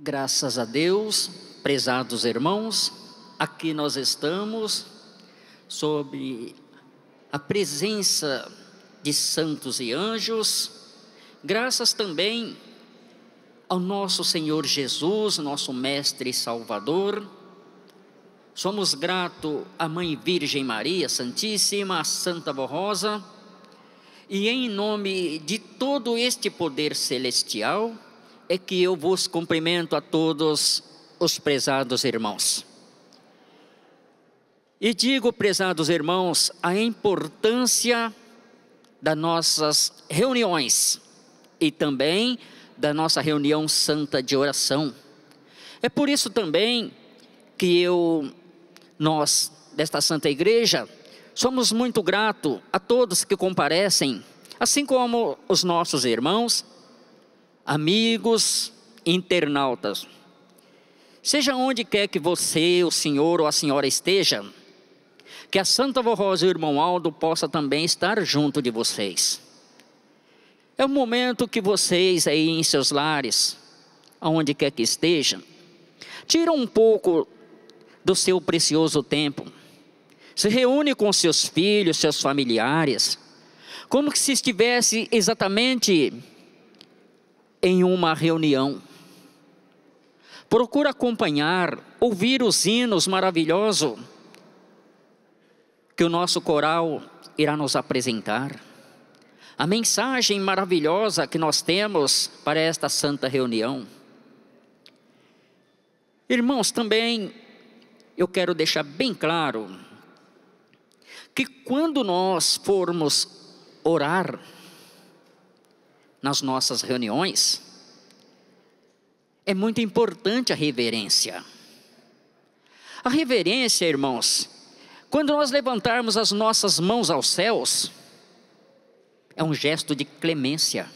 Graças a Deus, prezados irmãos, aqui nós estamos sob a presença de santos e anjos, graças também ao nosso Senhor Jesus, nosso Mestre e Salvador. Somos gratos à Mãe Virgem Maria Santíssima, à Santa Vó Rosa, e em nome de todo este poder celestial, é que eu vos cumprimento a todos os prezados irmãos. E digo, prezados irmãos, a importância das nossas reuniões e também da nossa reunião santa de oração. É por isso também que nós, desta Santa Igreja, somos muito gratos a todos que comparecem, assim como os nossos irmãos, amigos, internautas. Seja onde quer que você, o senhor ou a senhora esteja, que a Santa Vó Rosa e o irmão Aldo possa também estar junto de vocês. É o momento que vocês aí em seus lares, aonde quer que estejam, tiram um pouco do seu precioso tempo, se reúne com seus filhos, seus familiares, como que se estivesse exatamente em uma reunião. Procura acompanhar, ouvir os hinos maravilhosos que o nosso coral irá nos apresentar. A mensagem maravilhosa que nós temos para esta santa reunião. Irmãos, também eu quero deixar bem claro que quando nós formos orar nas nossas reuniões, é muito importante a reverência. A reverência, irmãos, quando nós levantarmos as nossas mãos aos céus, é um gesto de clemência,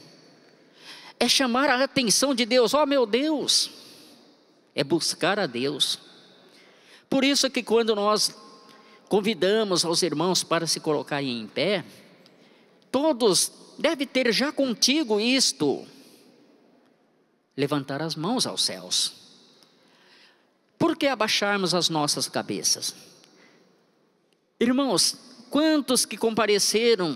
é chamar a atenção de Deus. Oh meu Deus, é buscar a Deus. Por isso que quando nós convidamos aos irmãos para se colocarem em pé, todos devem ter já contigo isto: levantar as mãos aos céus. Por que abaixarmos as nossas cabeças? Irmãos, quantos que compareceram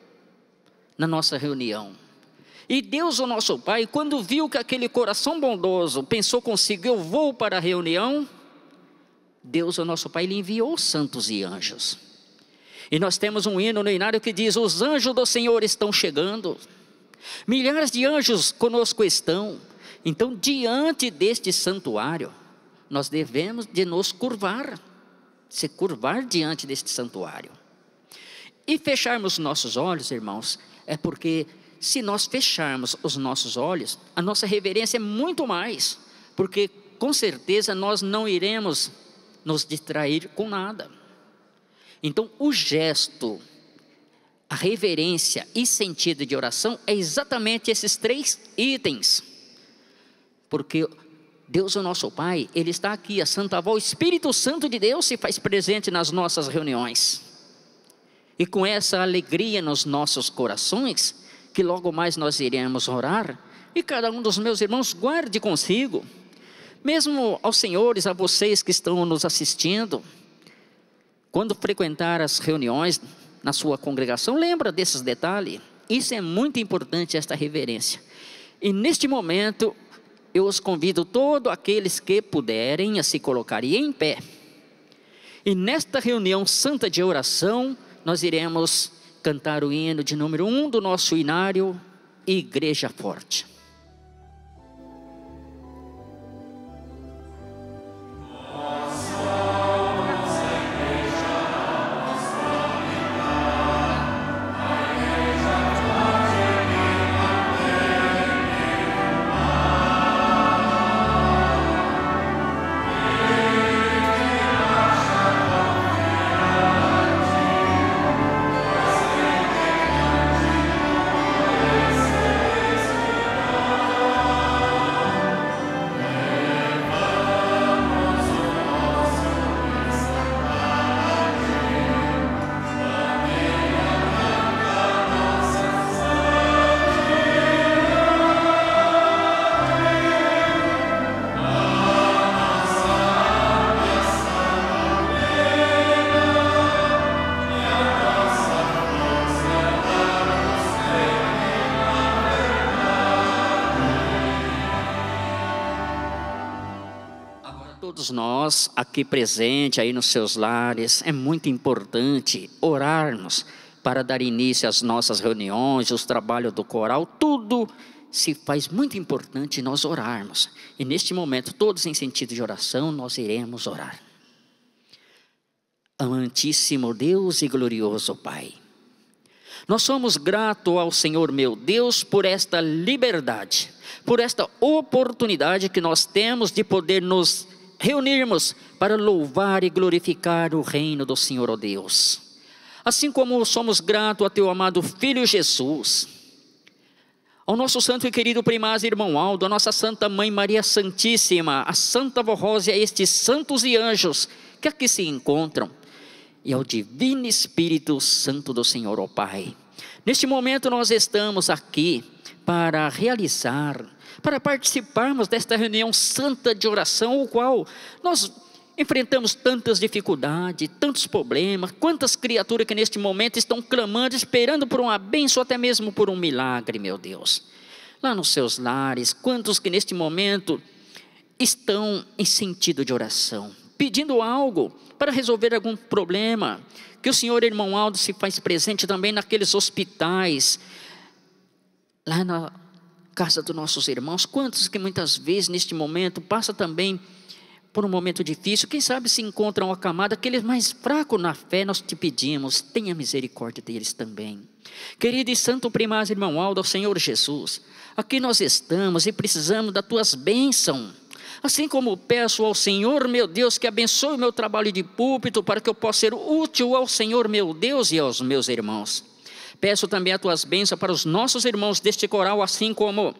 na nossa reunião? E Deus, o nosso Pai, quando viu que aquele coração bondoso pensou consigo: eu vou para a reunião, Deus, o nosso Pai, lhe enviou santos e anjos. E nós temos um hino no inário que diz: os anjos do Senhor estão chegando, milhares de anjos conosco estão. Então, diante deste santuário, nós devemos de nos curvar, se curvar diante deste santuário. E fecharmos nossos olhos, irmãos, é porque se nós fecharmos os nossos olhos, a nossa reverência é muito mais, porque com certeza nós não iremos nos distrair com nada. Então o gesto, a reverência e sentido de oração é exatamente esses três itens. Porque Deus, o nosso Pai, Ele está aqui, a Santa Vó, o Espírito Santo de Deus se faz presente nas nossas reuniões. E com essa alegria nos nossos corações, que logo mais nós iremos orar, e cada um dos meus irmãos guarde consigo, mesmo aos senhores, a vocês que estão nos assistindo, quando frequentar as reuniões na sua congregação, lembra desses detalhes. Isso é muito importante, esta reverência. E neste momento, eu os convido todos aqueles que puderem a se colocarem em pé. E nesta reunião santa de oração, nós iremos cantar o hino de número 1 do nosso inário, Igreja Forte. todos nós aqui presentes, aí nos seus lares, é muito importante orarmos para dar início às nossas reuniões, os trabalhos do coral, tudo se faz muito importante nós orarmos. E neste momento, todos em sentido de oração, nós iremos orar. Amantíssimo Deus e glorioso Pai, nós somos gratos ao Senhor meu Deus por esta liberdade, por esta oportunidade que nós temos de poder nos reunirmos para louvar e glorificar o reino do Senhor, ó Deus. Assim como somos gratos a teu amado Filho Jesus, ao nosso santo e querido primaz irmão Aldo, a nossa Santa Mãe Maria Santíssima, a Santa Vó Rosa e a estes santos e anjos que aqui se encontram, e ao Divino Espírito Santo do Senhor, ó Pai. Neste momento nós estamos aqui para realizar, para participarmos desta reunião santa de oração, o qual nós enfrentamos tantas dificuldades, tantos problemas, quantas criaturas que neste momento estão clamando, esperando por uma bênção, até mesmo por um milagre, meu Deus. Lá nos seus lares, quantos que neste momento estão em sentido de oração, pedindo algo para resolver algum problema, que o Senhor, irmão Aldo, se faz presente também naqueles hospitais, lá na casa dos nossos irmãos, quantos que muitas vezes neste momento passa também por um momento difícil, quem sabe se encontram acamados, aqueles mais fracos na fé, nós te pedimos, tenha misericórdia deles também. Querido e santo primaz irmão Aldo, ao Senhor Jesus, aqui nós estamos e precisamos das tuas bênçãos, assim como peço ao Senhor meu Deus que abençoe o meu trabalho de púlpito, para que eu possa ser útil ao Senhor meu Deus e aos meus irmãos. Peço também as tuas bênçãos para os nossos irmãos deste coral, assim como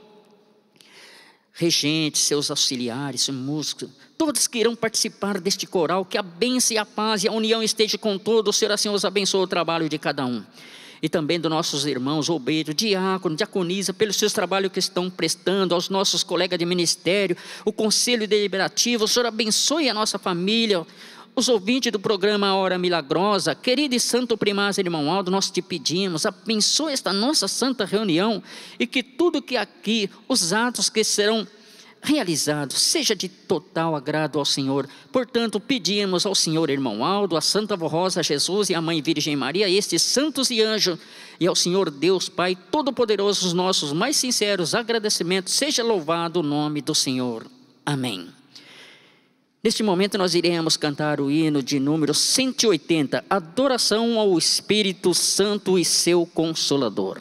regentes, seus auxiliares, músicos, todos que irão participar deste coral, que a bênção e a paz e a união esteja com todos. O Senhor assim os abençoe o trabalho de cada um. E também dos nossos irmãos, obreiros, diácono, diaconisa, pelos seus trabalhos que estão prestando, aos nossos colegas de ministério, o conselho deliberativo. O Senhor abençoe a nossa família, os ouvintes do programa Hora Milagrosa. Querido e santo primaz irmão Aldo, nós te pedimos, abençoe esta nossa santa reunião, e que tudo que aqui, os atos que serão realizados, seja de total agrado ao Senhor. Portanto, pedimos ao Senhor irmão Aldo, a Santa Vó Rosa, a Jesus e a Mãe Virgem Maria, estes santos e anjos, e ao Senhor Deus Pai Todo-Poderoso, os nossos mais sinceros agradecimentos. Seja louvado o nome do Senhor. Amém. Neste momento nós iremos cantar o hino de número 180, Adoração ao Espírito Santo e seu Consolador.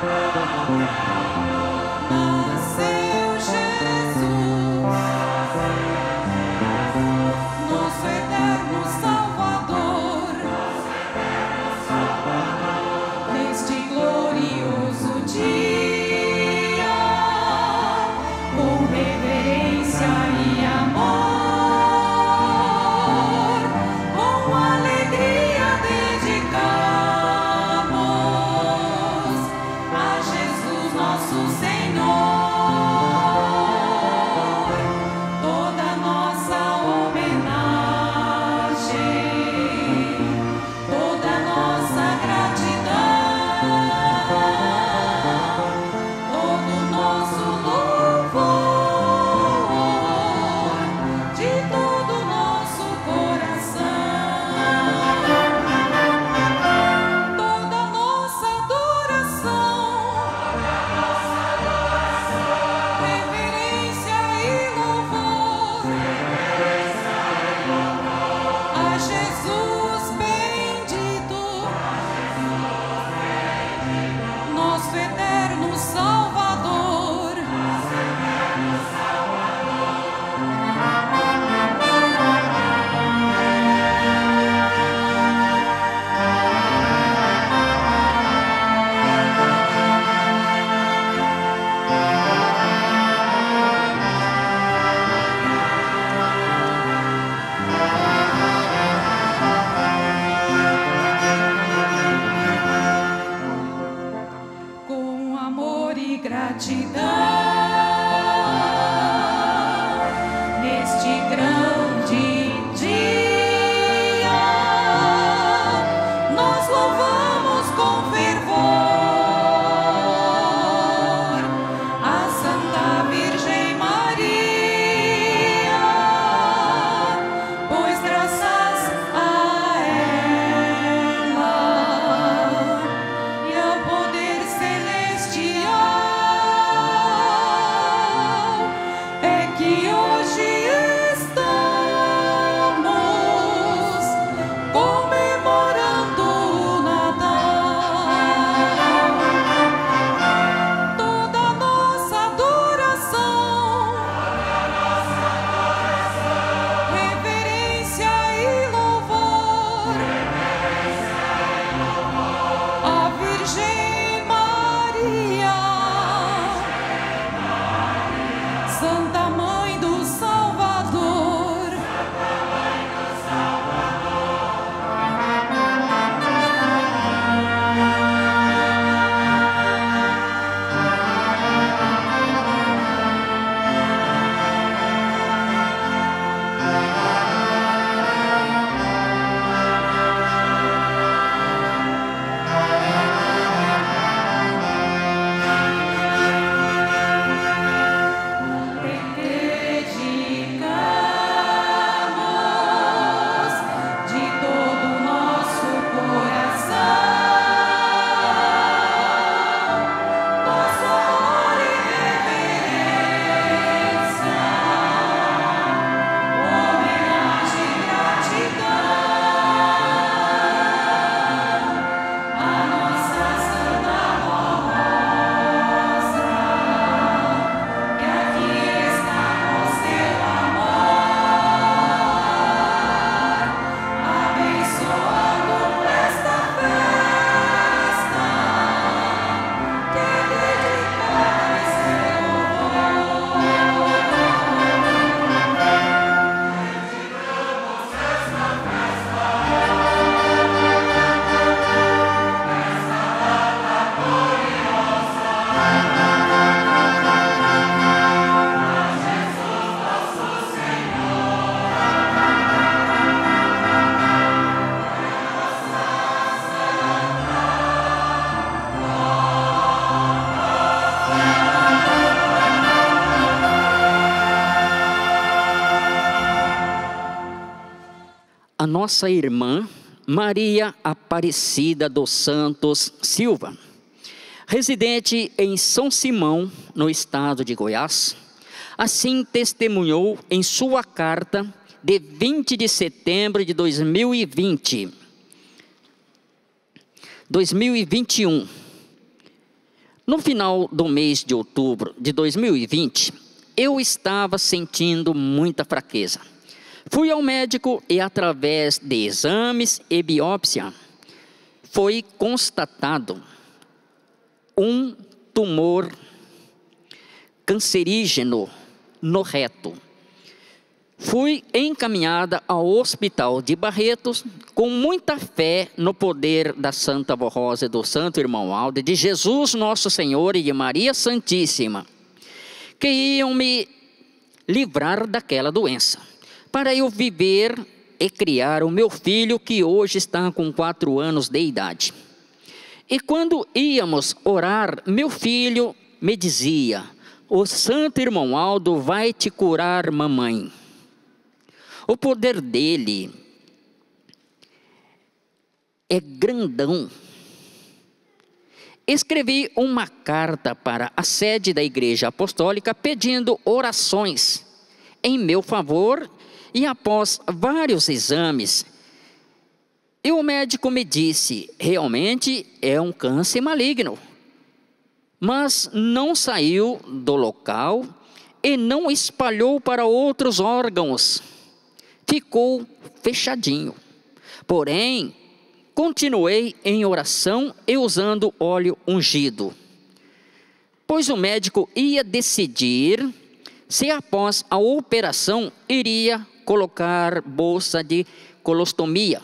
Nasceu Jesus, nosso eterno Salvador, neste glorioso dia, com reverência e amor, com alegria dedicamos a Jesus nosso Senhor toda nossa homenagem, toda nossa gratidão, todo o nosso louvor, de todo o nosso coração, toda nossa adoração, reverência e louvor a Jesus bendito, nosso eterno Salvador. Com amor e gratidão, neste grande dia, nós louvamos com fervor a Santa Virgem Maria, pois graças a ela e ao poder celestial é que hoje estamos comemorando o Natal. Toda nossa adoração, reverência e louvor a Virgem Maria, Santa Mãe do Salvador. Dedicamos de todo o nosso coração nosso amor e reverência, homenagem e gratidão a nossa Santa Rosa, que aqui está com seu amor, abençoando esta festa que dedicada a seu A nossa irmã Maria Aparecida dos Santos Silva, residente em São Simão, no estado de Goiás, assim testemunhou em sua carta de 20 de setembro de 2021, No final do mês de outubro de 2020, eu estava sentindo muita fraqueza. Fui ao médico e, através de exames e biópsia, foi constatado um tumor cancerígeno no reto. Fui encaminhada ao hospital de Barretos com muita fé no poder da Santa Avó Rosa, do Santo Irmão Aldo, de Jesus Nosso Senhor e de Maria Santíssima, que iam me livrar daquela doença, para eu viver e criar o meu filho, que hoje está com 4 anos de idade. E quando íamos orar, meu filho me dizia: o Santo Irmão Aldo vai te curar, mamãe. O poder dele é grandão. Escrevi uma carta para a sede da Igreja Apostólica pedindo orações em meu favor, e após vários exames, o médico me disse: realmente é um câncer maligno, mas não saiu do local e não espalhou para outros órgãos. Ficou fechadinho. Porém, continuei em oração e usando óleo ungido, pois o médico ia decidir se após a operação iria colocar bolsa de colostomia.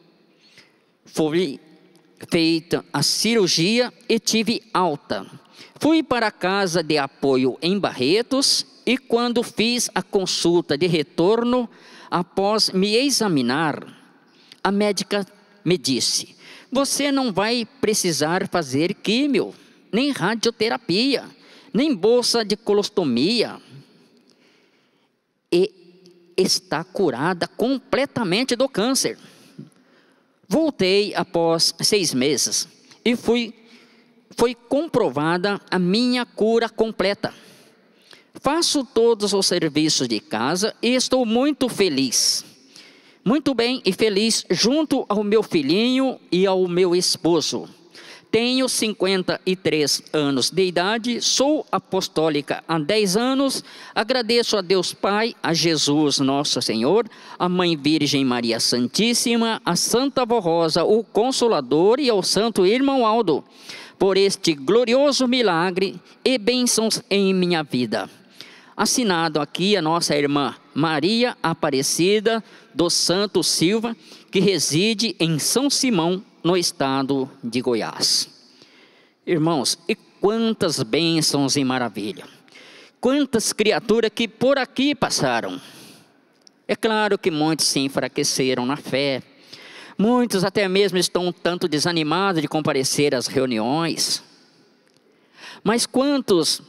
Foi feita a cirurgia e tive alta. Fui para a casa de apoio em Barretos e, quando fiz a consulta de retorno, após me examinar, a médica me disse: você não vai precisar fazer químio, nem radioterapia, nem bolsa de colostomia, e está curada completamente do câncer. Voltei após 6 meses e foi comprovada a minha cura completa. Faço todos os serviços de casa e estou muito feliz, muito bem e feliz, junto ao meu filhinho e ao meu esposo. Tenho 53 anos de idade, sou apostólica há 10 anos, agradeço a Deus Pai, a Jesus Nosso Senhor, a Mãe Virgem Maria Santíssima, a Santa Avó Rosa, o Consolador, e ao Santo Irmão Aldo, por este glorioso milagre e bênçãos em minha vida. Assinado aqui a nossa irmã Maria Aparecida dos Santos Silva, que reside em São Simão, no estado de Goiás. Irmãos, e quantas bênçãos e maravilha, quantas criaturas que por aqui passaram. É claro que muitos se enfraqueceram na fé, muitos até mesmo estão um tanto desanimados de comparecer às reuniões, mas quantos,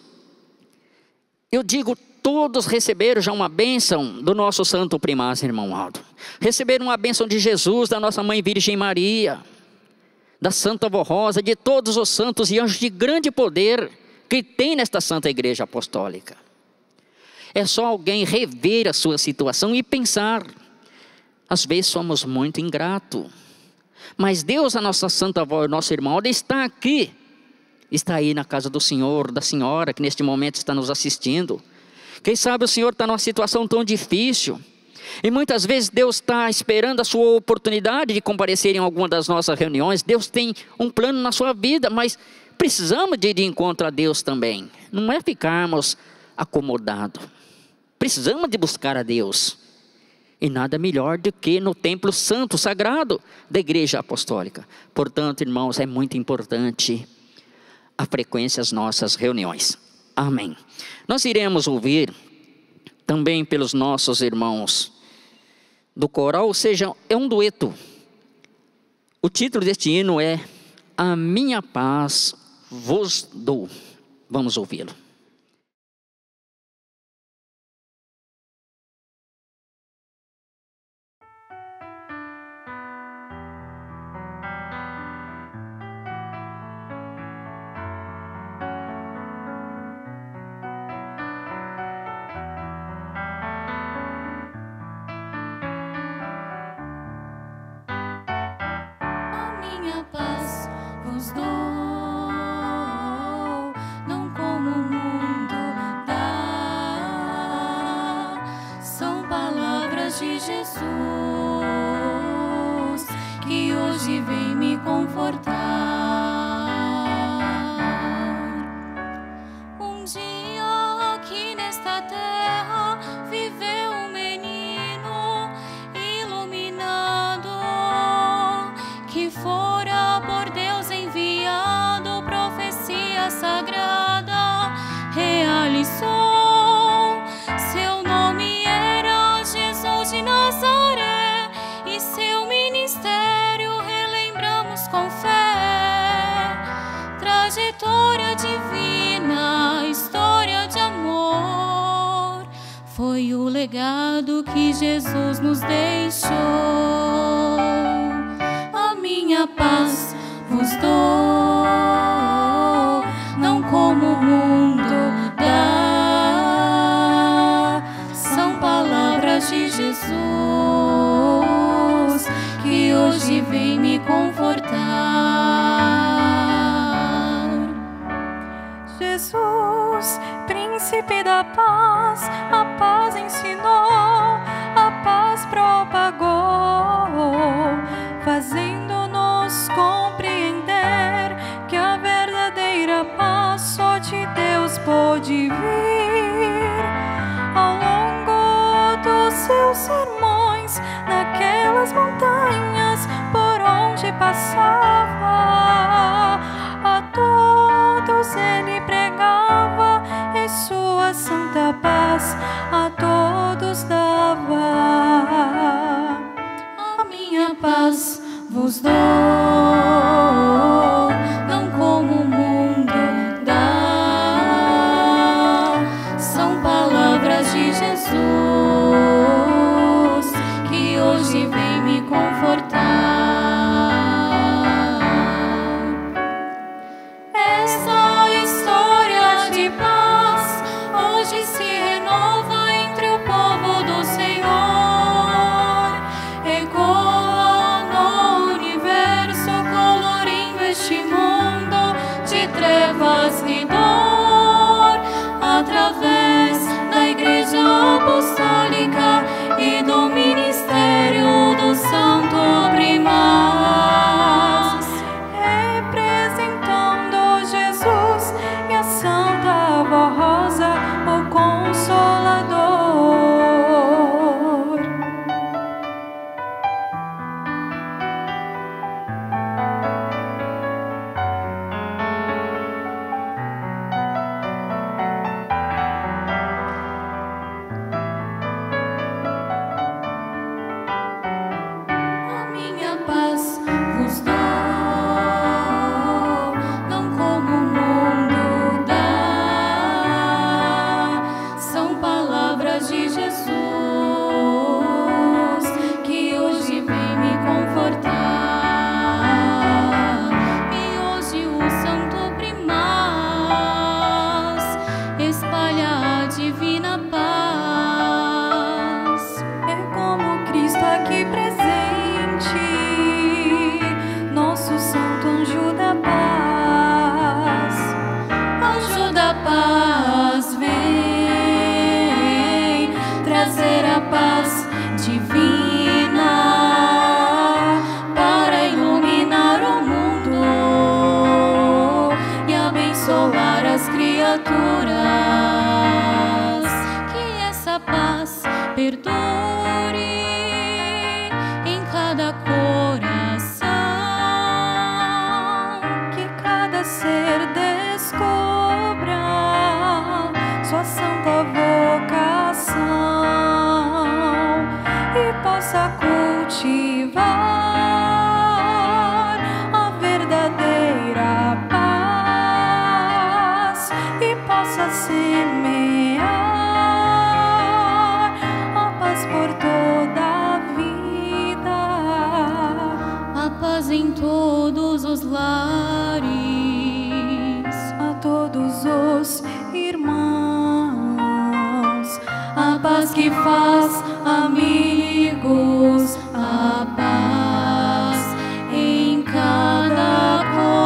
eu digo, todos receberam já uma bênção do nosso santo primaz, irmão Aldo. Receberam uma bênção de Jesus, da nossa Mãe Virgem Maria, da Santa Avó Rosa, de todos os santos e anjos de grande poder que tem nesta Santa Igreja Apostólica. É só alguém rever a sua situação e pensar. Às vezes somos muito ingratos, mas Deus, a nossa Santa Avó, o nosso irmão Aldo, está aqui, está aí na casa do Senhor, da Senhora, que neste momento está nos assistindo. Quem sabe o Senhor está numa situação tão difícil, e muitas vezes Deus está esperando a sua oportunidade de comparecer em alguma das nossas reuniões. Deus tem um plano na sua vida, mas precisamos de ir de encontro a Deus também. Não é ficarmos acomodados. Precisamos de buscar a Deus. E nada melhor do que no templo santo, sagrado da Igreja Apostólica. Portanto, irmãos, é muito importante a frequência às nossas reuniões. Amém. Nós iremos ouvir também pelos nossos irmãos do coral, ou seja, é um dueto. O título deste hino é A Minha Paz Vos Dou. Vamos ouvi-lo. A minha paz vos dou, Jesus, que hoje vem me confortar. Um dia aqui nesta terra viveu um menino iluminado, que fora por Deus enviado, profecia sagrada realizou. Seu nome era Jesus de Nazaré, e seu ministério relembramos com fé. Trajetória divina, história de amor, foi o legado que Jesus nos deixou. A minha paz vos dou, não como o mundo dá. São palavras de Jesus que hoje vem me confortar. Jesus, príncipe da paz, a paz ensinou, a paz propagou, fazendo-nos compreender que a verdadeira paz só de Deus pode vir. Ao longo dos seus sermões, naquelas montanhas por onde passava, a todos ele pregava, e sua santa paz a todos dava. A minha paz vos dou, não como o mundo dá. São palavras de Jesus que hoje vem me confortar. Essa história de paz hoje se renova entre o povo do Senhor, ecoa no universo, colorindo este mundo de trevas e dor, através da Igreja Apostólica e do ministério do Santo Primaz, representando Jesus e a Santa Rosa, o Consolador. A minha paz vos dou, não como o mundo dá. São palavras de Jesus que hoje vem me confortar. E hoje o Santo Primaz espalha a divina paz. É como Cristo aqui presente, nosso santo anjo da paz. Anjo da paz, vem trazer a paz divina para iluminar o mundo e abençoar as criaturas. Que essa paz perdure em cada coração, que cada ser descubra sua santa vocação e possa cultivar a verdadeira paz e possa semear a paz por toda a vida, a paz em todos os lares, a todos os irmãos, a paz que faz amigos, a paz em cada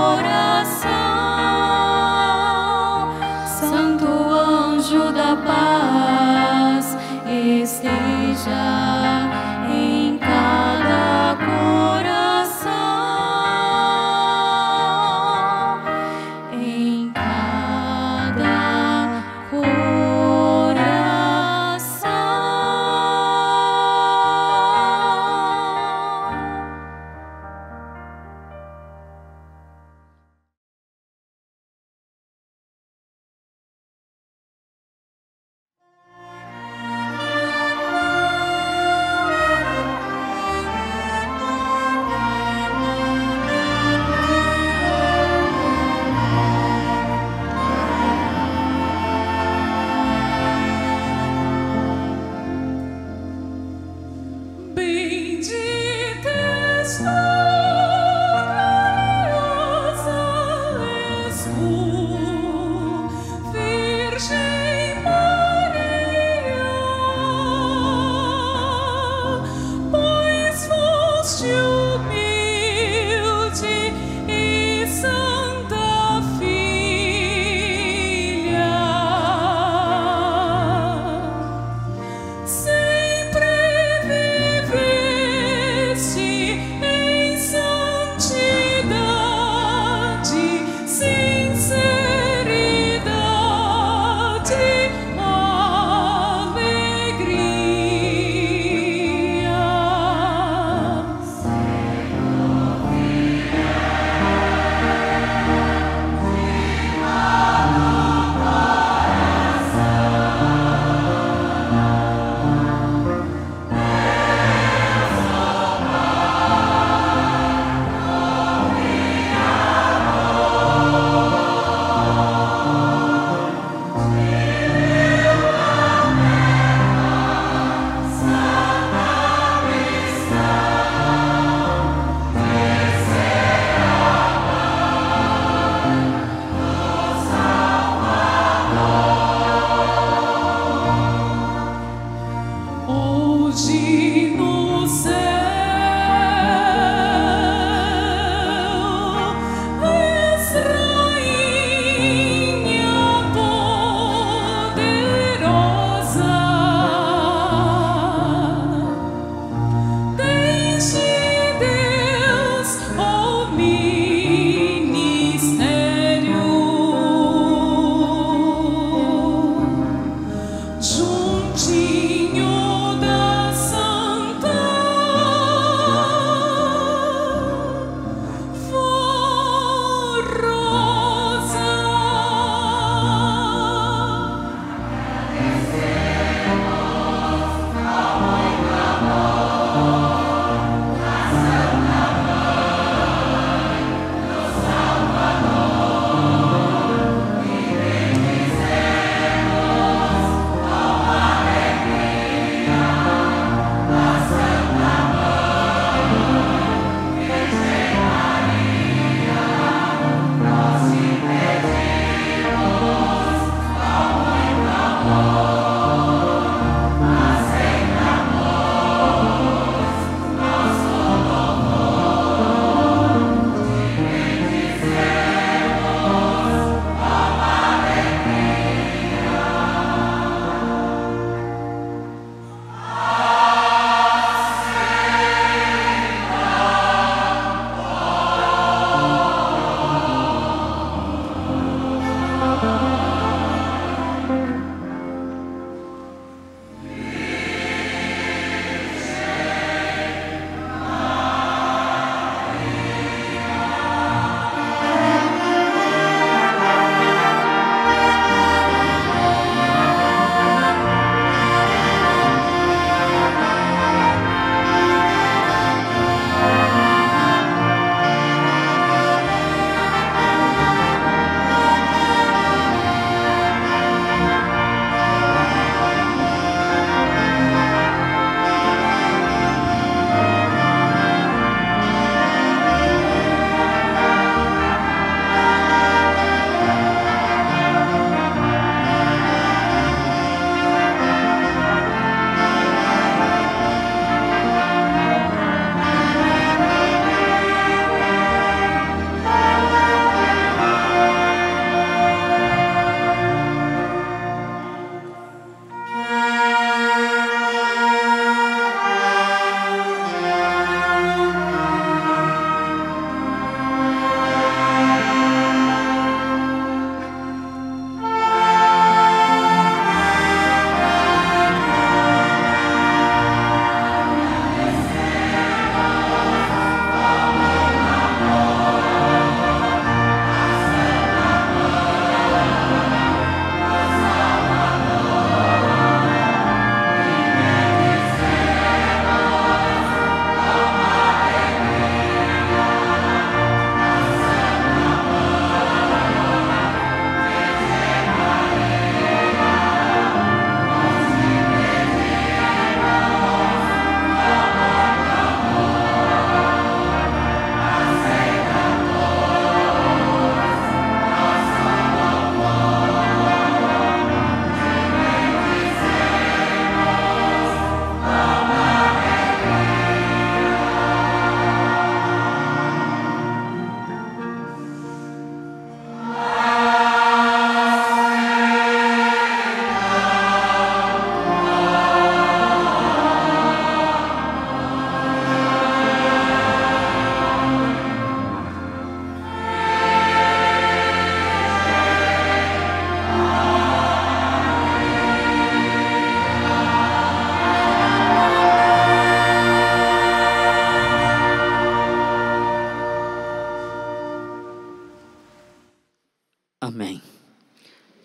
coração. Santo anjo da paz esteja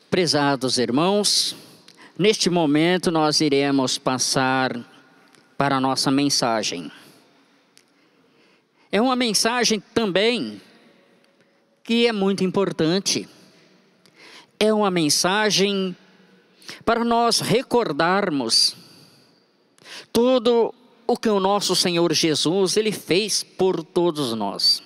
Prezados irmãos, neste momento nós iremos passar para a nossa mensagem. É uma mensagem também que é muito importante. É uma mensagem para nós recordarmos tudo o que o nosso Senhor Jesus, Ele fez por todos nós.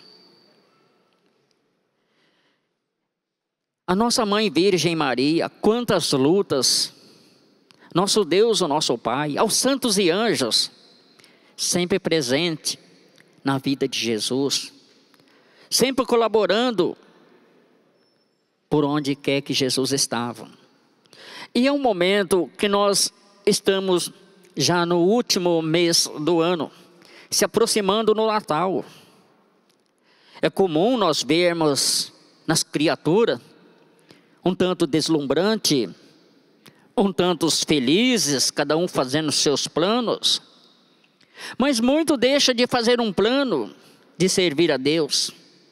A nossa Mãe Virgem Maria, quantas lutas, nosso Deus, o nosso Pai, aos santos e anjos, sempre presente na vida de Jesus, sempre colaborando por onde quer que Jesus estava. E é um momento que nós estamos já no último mês do ano, se aproximando no Natal. É comum nós vermos nas criaturas um tanto deslumbrante, um tanto felizes, cada um fazendo seus planos, mas muito deixa de fazer um plano de servir a Deus,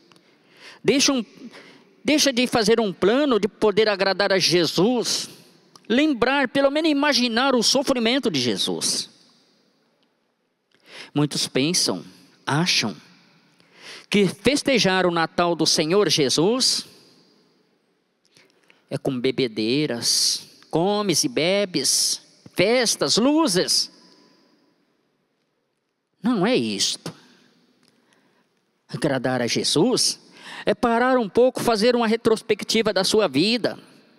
deixa de fazer um plano de poder agradar a Jesus, lembrar, pelo menos imaginar o sofrimento de Jesus. Muitos pensam, acham, que festejar o Natal do Senhor Jesus é com bebedeiras, comes e bebes, festas, luzes. Não é isto. Agradar a Jesus é parar um pouco, fazer uma retrospectiva da sua vida.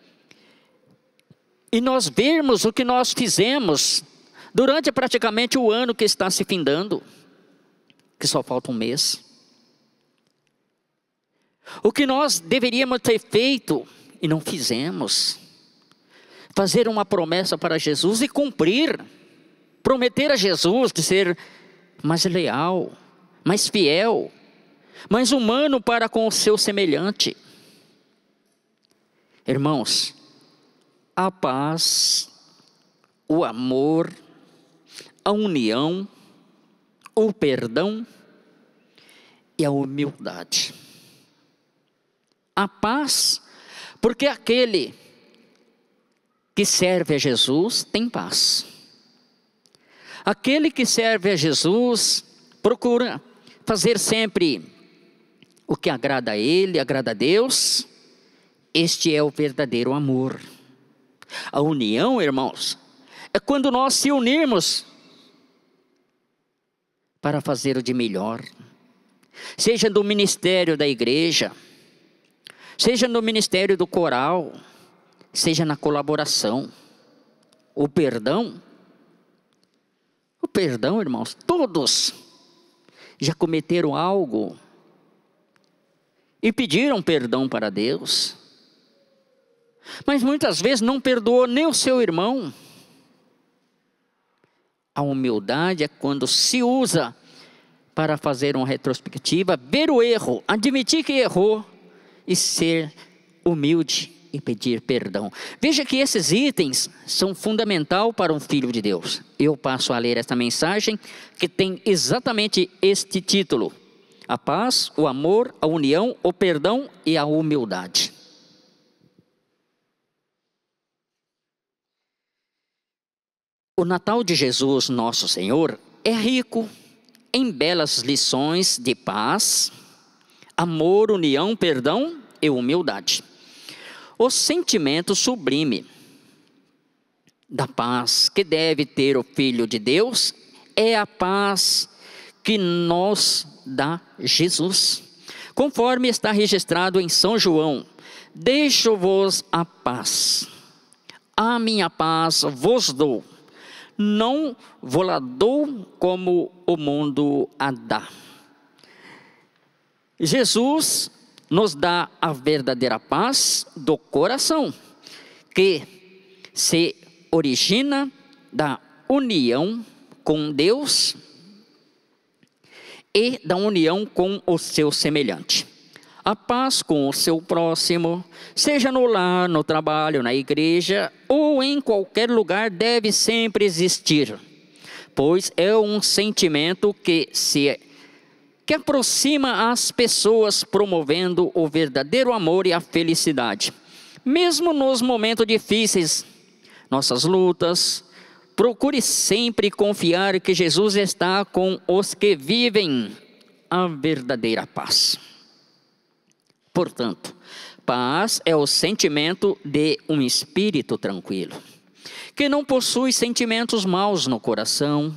E nós vermos o que nós fizemos durante praticamente o ano que está se findando, que só falta um mês. O que nós deveríamos ter feito e não fizemos. Fazer uma promessa para Jesus e cumprir. Prometer a Jesus de ser mais leal, mais fiel, mais humano para com o seu semelhante. Irmãos, a paz, o amor, a união, o perdão e a humildade. A paz, porque aquele que serve a Jesus tem paz. Aquele que serve a Jesus procura fazer sempre o que agrada a Ele, agrada a Deus. Este é o verdadeiro amor. A união, irmãos, é quando nós se unirmos para fazer o de melhor. Seja no ministério da igreja, seja no ministério do coral, seja na colaboração. O perdão, irmãos, todos já cometeram algo e pediram perdão para Deus, mas muitas vezes não perdoou nem o seu irmão. A humildade é quando se usa para fazer uma retrospectiva, ver o erro, admitir que errou e ser humilde e pedir perdão. Veja que esses itens são fundamentais para um filho de Deus. Eu passo a ler esta mensagem que tem exatamente este título: a paz, o amor, a união, o perdão e a humildade. O Natal de Jesus, nosso Senhor, é rico em belas lições de paz, amor, união, perdão e humildade. O sentimento sublime da paz que deve ter o Filho de Deus é a paz que nos dá Jesus. Conforme está registrado em São João: deixo-vos a paz, a minha paz vos dou, não vou-la dou como o mundo a dá. Jesus nos dá a verdadeira paz do coração, que se origina da união com Deus e da união com o seu semelhante. A paz com o seu próximo, seja no lar, no trabalho, na igreja ou em qualquer lugar, deve sempre existir, pois é um sentimento que aproxima as pessoas, promovendo o verdadeiro amor e a felicidade. Mesmo nos momentos difíceis, nossas lutas, procure sempre confiar que Jesus está com os que vivem a verdadeira paz. Portanto, paz é o sentimento de um espírito tranquilo, que não possui sentimentos maus no coração,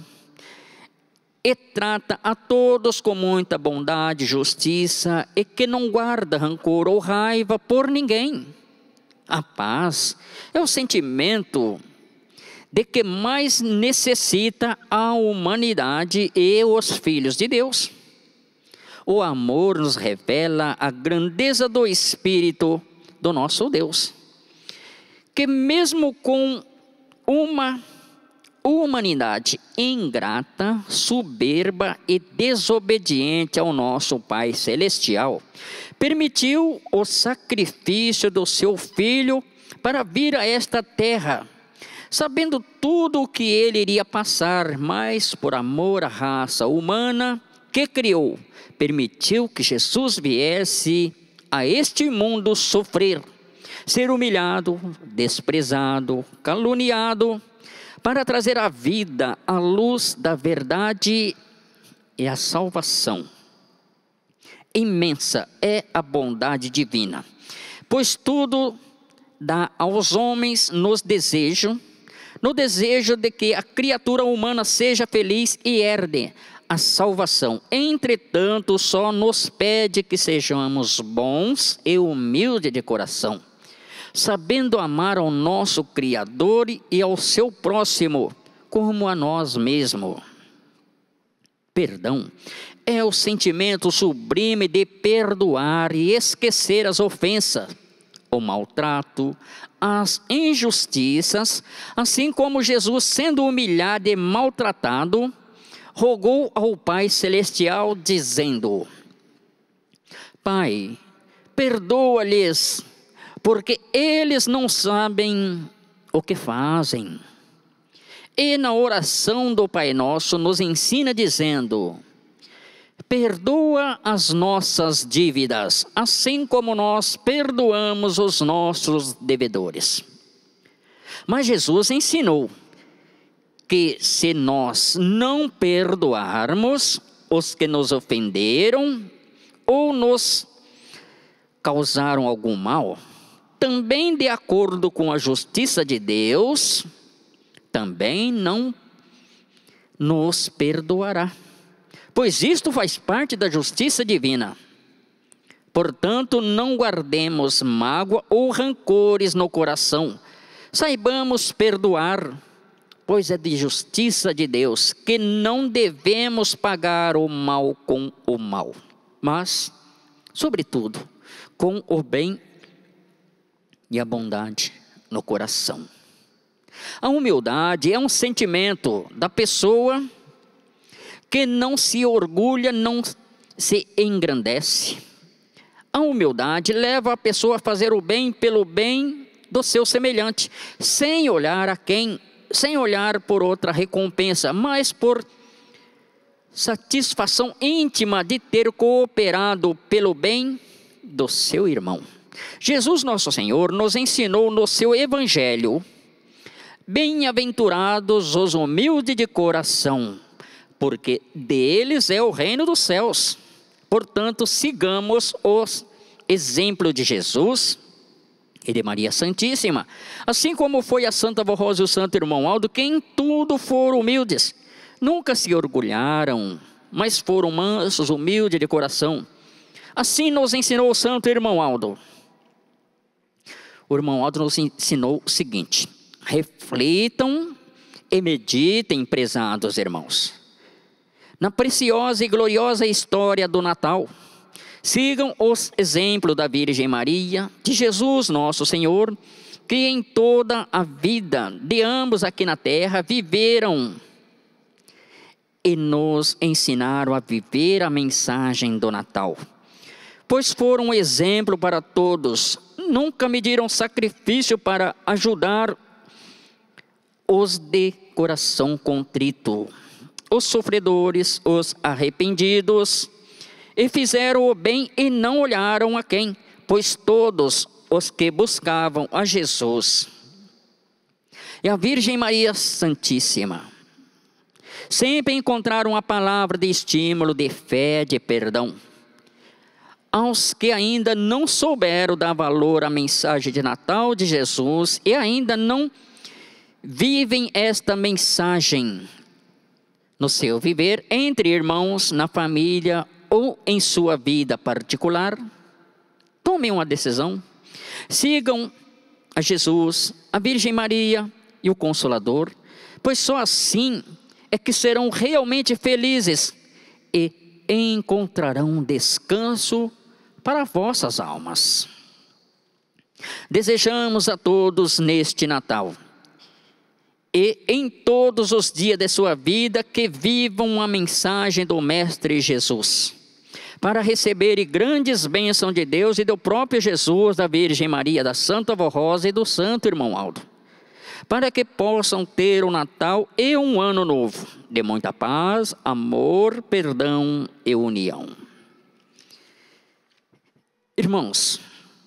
e trata a todos com muita bondade e justiça, e que não guarda rancor ou raiva por ninguém. A paz é o sentimento de que mais necessita a humanidade e os filhos de Deus. O amor nos revela a grandeza do Espírito do nosso Deus, que mesmo com uma humanidade ingrata, soberba e desobediente ao nosso Pai Celestial, permitiu o sacrifício do seu Filho para vir a esta terra, sabendo tudo o que ele iria passar, mas por amor à raça humana que criou, permitiu que Jesus viesse a este mundo sofrer, ser humilhado, desprezado, caluniado, para trazer a vida, a luz da verdade e a salvação. Imensa é a bondade divina, pois tudo dá aos homens no desejo de que a criatura humana seja feliz e herde a salvação. Entretanto, só nos pede que sejamos bons e humildes de coração, sabendo amar ao nosso Criador e ao seu próximo como a nós mesmos. Perdão é o sentimento sublime de perdoar e esquecer as ofensas, o maltrato, as injustiças, assim como Jesus, sendo humilhado e maltratado, rogou ao Pai Celestial, dizendo: Pai, perdoa-lhes, porque eles não sabem o que fazem. E na oração do Pai Nosso nos ensina dizendo: perdoa as nossas dívidas, assim como nós perdoamos os nossos devedores. Mas Jesus ensinou que se nós não perdoarmos os que nos ofenderam ou nos causaram algum mal, também de acordo com a justiça de Deus, também não nos perdoará. Pois isto faz parte da justiça divina. Portanto, não guardemos mágoa ou rancores no coração. Saibamos perdoar, pois é de justiça de Deus que não devemos pagar o mal com o mal, mas, sobretudo, com o bem e a bondade no coração. A humildade é um sentimento da pessoa que não se orgulha, não se engrandece. A humildade leva a pessoa a fazer o bem pelo bem do seu semelhante, sem olhar a quem, sem olhar por outra recompensa, mas por satisfação íntima de ter cooperado pelo bem do seu irmão. Jesus nosso Senhor nos ensinou no seu Evangelho: bem-aventurados os humildes de coração, porque deles é o reino dos céus. Portanto, sigamos os exemplos de Jesus e de Maria Santíssima, assim como foi a Santa Avó Rosa e o Santo Irmão Aldo, que em tudo foram humildes, nunca se orgulharam, mas foram mansos, humildes de coração. Assim nos ensinou o Santo Irmão Aldo. O Irmão Aldo nos ensinou o seguinte: reflitam e meditem, prezados irmãos, na preciosa e gloriosa história do Natal. Sigam os exemplos da Virgem Maria, de Jesus nosso Senhor, que em toda a vida de ambos aqui na terra viveram e nos ensinaram a viver a mensagem do Natal, pois foram um exemplo para todos. Nunca mediram sacrifício para ajudar os de coração contrito, os sofredores, os arrependidos, e fizeram o bem e não olharam a quem, pois todos os que buscavam a Jesus e a Virgem Maria Santíssima sempre encontraram a palavra de estímulo, de fé, de perdão. Aos que ainda não souberam dar valor à mensagem de Natal de Jesus e ainda não vivem esta mensagem no seu viver, entre irmãos, na família ou em sua vida particular, tomem uma decisão. Sigam a Jesus, a Virgem Maria e o Consolador, pois só assim é que serão realmente felizes e encontrarão descanso para vossas almas. Desejamos a todos neste Natal e em todos os dias de sua vida que vivam a mensagem do Mestre Jesus, para receberem grandes bênçãos de Deus e do próprio Jesus, da Virgem Maria, da Santa Avó Rosa e do Santo Irmão Aldo, para que possam ter um Natal e um Ano Novo de muita paz, amor, perdão e união. Irmãos,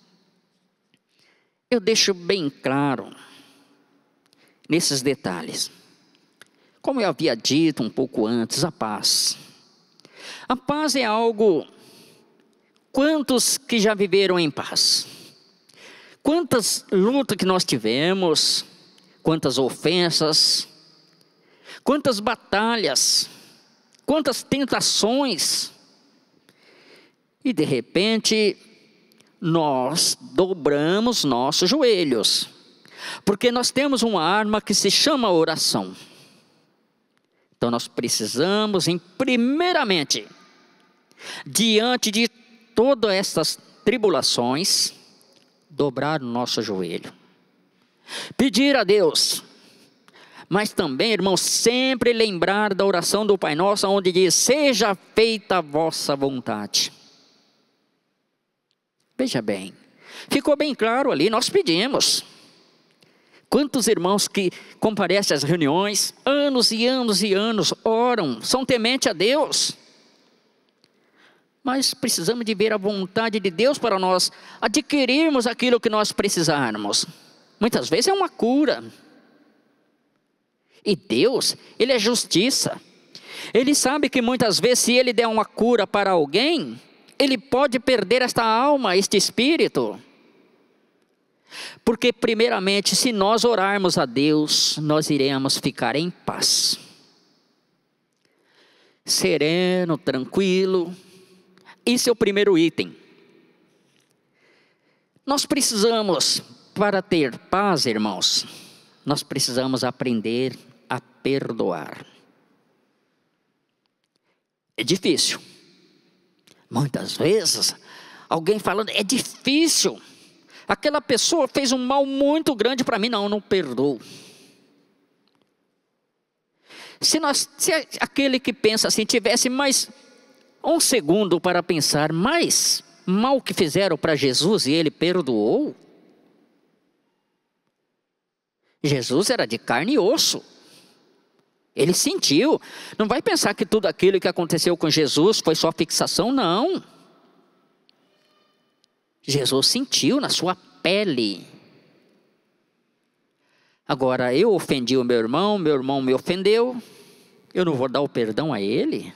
eu deixo bem claro nesses detalhes, como eu havia dito um pouco antes, a paz. A paz é algo, quantos que já viveram em paz? Quantas lutas que nós tivemos, quantas ofensas, quantas batalhas, quantas tentações, e de repente nós dobramos nossos joelhos, porque nós temos uma arma que se chama oração. Então nós precisamos, primeiramente, diante de todas essas tribulações, dobrar o nosso joelho, pedir a Deus, mas também, irmãos, sempre lembrar da oração do Pai Nosso, onde diz: seja feita a vossa vontade. Veja bem, ficou bem claro ali, nós pedimos. Quantos irmãos que comparecem às reuniões, anos e anos e anos, oram, são tementes a Deus. Mas precisamos de ver a vontade de Deus para nós adquirirmos aquilo que nós precisarmos. Muitas vezes é uma cura. E Deus, Ele é justiça. Ele sabe que muitas vezes, se Ele der uma cura para alguém, Ele pode perder esta alma, este espírito. Porque primeiramente, se nós orarmos a Deus, nós iremos ficar em paz, sereno, tranquilo. Esse é o primeiro item. Nós precisamos, para ter paz, irmãos, nós precisamos aprender a perdoar. É difícil. Muitas vezes, alguém falando, é difícil. Aquela pessoa fez um mal muito grande para mim, não perdoo. Se aquele que pensa assim tivesse mais um segundo para pensar, mais mal que fizeram para Jesus e Ele perdoou. Jesus era de carne e osso. Ele sentiu. Não vai pensar que tudo aquilo que aconteceu com Jesus foi só fixação, não. Jesus sentiu na sua pele. Agora, eu ofendi o meu irmão me ofendeu, eu não vou dar o perdão a ele?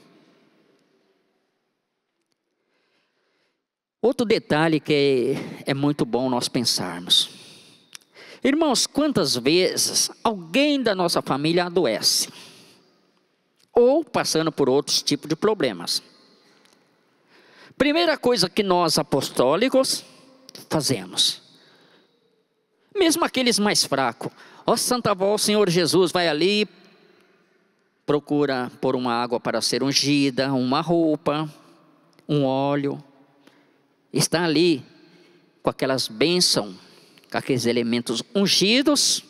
Outro detalhe que é muito bom nós pensarmos. Irmãos, quantas vezes alguém da nossa família adoece, ou passando por outros tipos de problemas. Primeira coisa que nós apostólicos fazemos, mesmo aqueles mais fracos, ó Santa Avó, o Senhor Jesus vai ali, procura pôr uma água para ser ungida, uma roupa, um óleo, está ali com aquelas bênçãos, com aqueles elementos ungidos,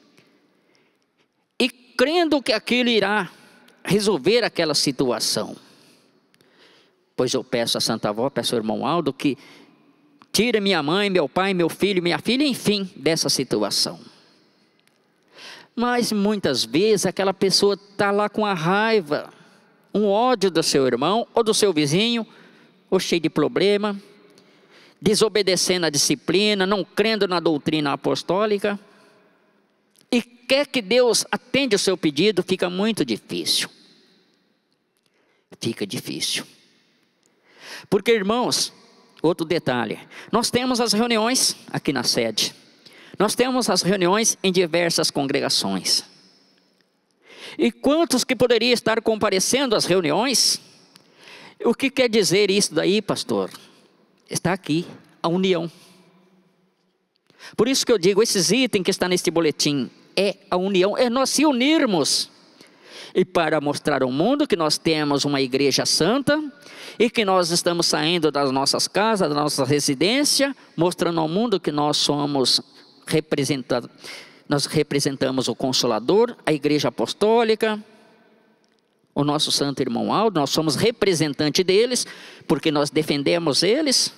e crendo que aquilo irá resolver aquela situação. Pois eu peço a Santa Avó, peço ao irmão Aldo, que tire minha mãe, meu pai, meu filho, minha filha, enfim, dessa situação. Mas muitas vezes aquela pessoa está lá com a raiva, um ódio do seu irmão ou do seu vizinho, ou cheio de problema, desobedecendo a disciplina, não crendo na doutrina apostólica, e quer que Deus atenda o seu pedido, fica muito difícil. Fica difícil. Porque, irmãos, outro detalhe, nós temos as reuniões aqui na sede, nós temos as reuniões em diversas congregações. E quantos que poderiam estar comparecendo às reuniões? O que quer dizer isso daí, pastor? Está aqui, a união. Por isso que eu digo, esses itens que estão neste boletim, é a união, é nós se unirmos. E para mostrar ao mundo que nós temos uma igreja santa, e que nós estamos saindo das nossas casas, da nossa residência, mostrando ao mundo que nós somos nós representamos o Consolador, a igreja apostólica, o nosso santo irmão Aldo, nós somos representante deles, porque nós defendemos eles.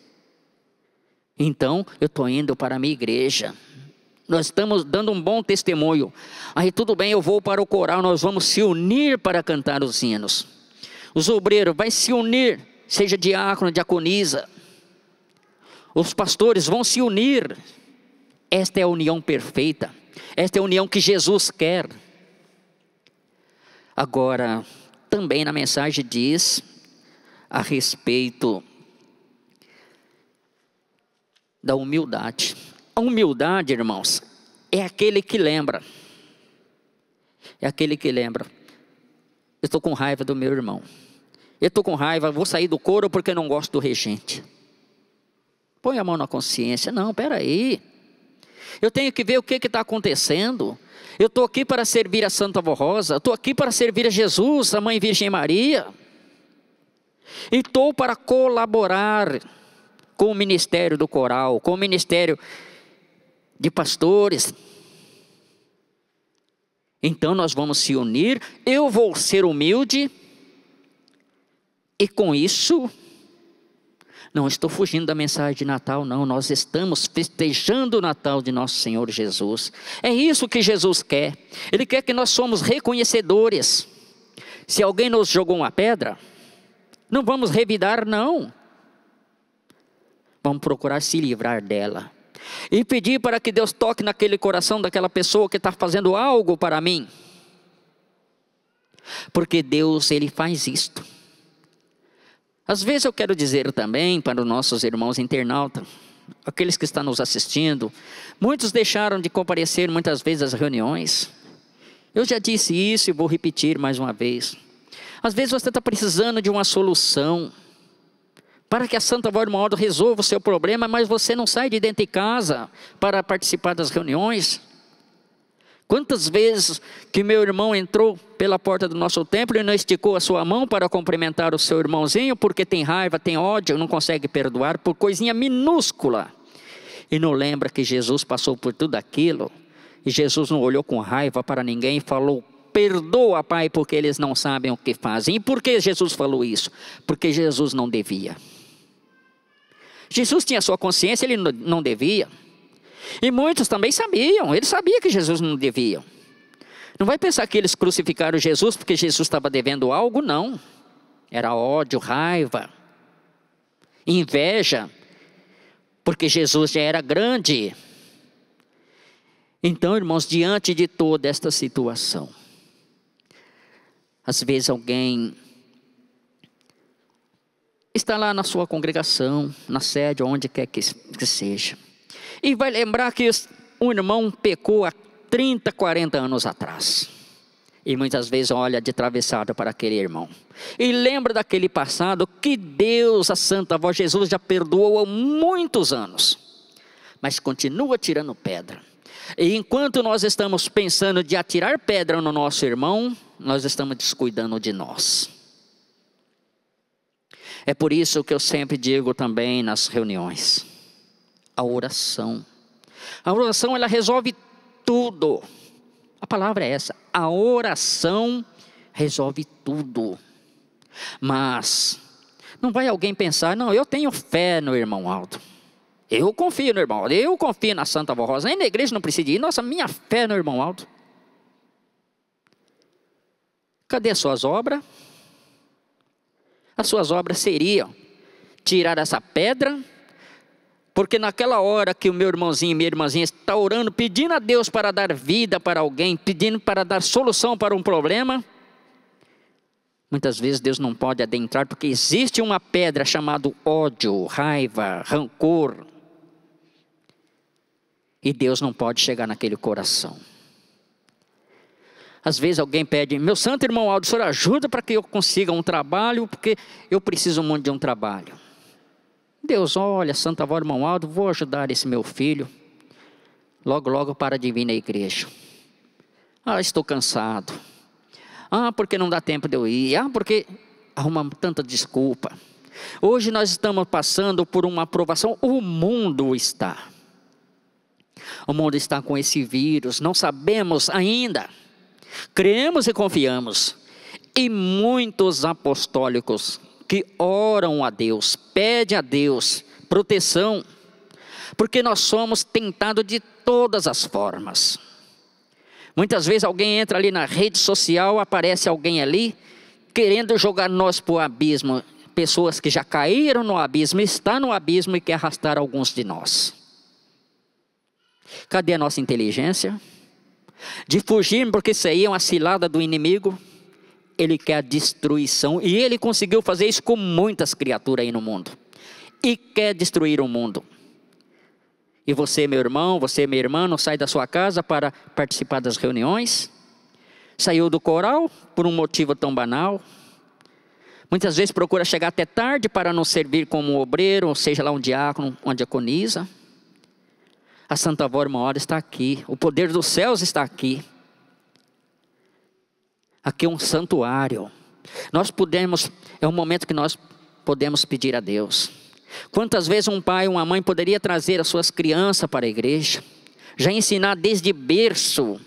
Então, eu estou indo para a minha igreja, nós estamos dando um bom testemunho. Aí tudo bem, eu vou para o coral, nós vamos se unir para cantar os hinos. Os obreiros vão se unir, seja diácono, diaconisa. Os pastores vão se unir. Esta é a união perfeita, esta é a união que Jesus quer. Agora, também na mensagem diz a respeito da humildade. A humildade, irmãos, é aquele que lembra. É aquele que lembra. Eu estou com raiva do meu irmão. Eu estou com raiva, vou sair do coro porque não gosto do regente. Põe a mão na consciência. Não, espera aí. Eu tenho que ver o que está acontecendo. Eu estou aqui para servir a Santa Avó Rosa. Estou aqui para servir a Jesus, a Mãe Virgem Maria. E estou para colaborar com o ministério do coral, com o ministério de pastores. Então nós vamos se unir. Eu vou ser humilde. E com isso, não estou fugindo da mensagem de Natal, não. Nós estamos festejando o Natal de nosso Senhor Jesus. É isso que Jesus quer. Ele quer que nós somos reconhecedores. Se alguém nos jogou uma pedra, não vamos revidar, não. Vamos procurar se livrar dela. E pedir para que Deus toque naquele coração daquela pessoa que está fazendo algo para mim. Porque Deus, Ele faz isto. Às vezes eu quero dizer também para os nossos irmãos internautas, aqueles que estão nos assistindo, muitos deixaram de comparecer muitas vezes às reuniões. Eu já disse isso e vou repetir mais uma vez. Às vezes você está precisando de uma solução, para que a Santa Avó Irmã Aldo resolva o seu problema, mas você não sai de dentro de casa para participar das reuniões. Quantas vezes que meu irmão entrou pela porta do nosso templo e não esticou a sua mão para cumprimentar o seu irmãozinho, porque tem raiva, tem ódio, não consegue perdoar por coisinha minúscula. E não lembra que Jesus passou por tudo aquilo, e Jesus não olhou com raiva para ninguém e falou: perdoa, Pai, porque eles não sabem o que fazem. E por que Jesus falou isso? Porque Jesus não devia. Jesus tinha sua consciência, ele não devia. E muitos também sabiam, eles sabiam que Jesus não devia. Não vai pensar que eles crucificaram Jesus porque Jesus estava devendo algo, não. Era ódio, raiva, inveja, porque Jesus já era grande. Então, irmãos, diante de toda esta situação, às vezes alguém está lá na sua congregação, na sede, onde quer que seja, e vai lembrar que um irmão pecou há 30, 40 anos atrás. E muitas vezes olha de travessado para aquele irmão. E lembra daquele passado que Deus, a Santa Avó Jesus, já perdoou há muitos anos. Mas continua tirando pedra. E enquanto nós estamos pensando de atirar pedra no nosso irmão, nós estamos descuidando de nós. É por isso que eu sempre digo também nas reuniões. A oração. A oração, ela resolve tudo. A palavra é essa. A oração resolve tudo. Mas não vai alguém pensar: não, eu tenho fé no irmão Aldo. Eu confio no irmão Aldo. Eu confio na Santa Avó Rosa. Nem na igreja não precisa ir. Nossa, minha fé no irmão Aldo. Cadê as suas obras? As suas obras seriam tirar essa pedra, Porque naquela hora que o meu irmãozinho e minha irmãzinha está orando, pedindo a Deus para dar vida para alguém, pedindo para dar solução para um problema, muitas vezes Deus não pode adentrar, porque existe uma pedra chamada ódio, raiva, rancor. E Deus não pode chegar naquele coração. Às vezes alguém pede: meu santo irmão Aldo, o senhor ajuda para que eu consiga um trabalho, porque eu preciso muito de um trabalho. Deus: olha, Santa Avó irmão Aldo, vou ajudar esse meu filho. Logo, logo para de vir na igreja. Ah, estou cansado. Ah, porque não dá tempo de eu ir. Ah, porque arruma tanta desculpa. Hoje nós estamos passando por uma provação. O mundo está com esse vírus. Não sabemos ainda. Cremos e confiamos. E muitos apostólicos que oram a Deus, pedem a Deus proteção, porque nós somos tentados de todas as formas. Muitas vezes alguém entra ali na rede social, aparece alguém ali, querendo jogar nós para o abismo. Pessoas que já caíram no abismo, estão no abismo e quer arrastar alguns de nós. Cadê a nossa inteligência? De fugir, porque isso aí é uma cilada do inimigo. Ele quer a destruição, e ele conseguiu fazer isso com muitas criaturas aí no mundo. E quer destruir o mundo. E você, meu irmão, você, minha irmã, não sai da sua casa para participar das reuniões? Saiu do coral por um motivo tão banal? Muitas vezes procura chegar até tarde para não servir como um obreiro, ou seja lá um diácono, uma diaconisa. A Santa Avó irmã Aldo está aqui, o poder dos céus está aqui. Aqui é um santuário. É um momento que nós podemos pedir a Deus. Quantas vezes um pai, uma mãe poderia trazer as suas crianças para a igreja, já ensinar desde berço,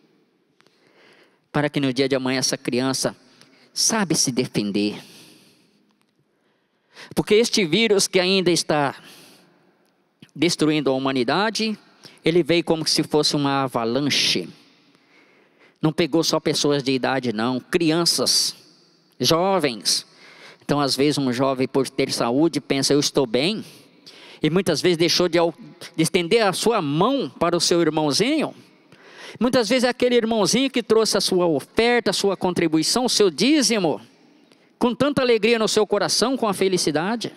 para que no dia de amanhã essa criança sabe se defender. Porque este vírus que ainda está destruindo a humanidade, ele veio como se fosse uma avalanche. Não pegou só pessoas de idade não, crianças, jovens. Então às vezes um jovem, por ter saúde, pensa: eu estou bem. E muitas vezes deixou de estender a sua mão para o seu irmãozinho. Muitas vezes é aquele irmãozinho que trouxe a sua oferta, a sua contribuição, o seu dízimo, com tanta alegria no seu coração, com a felicidade.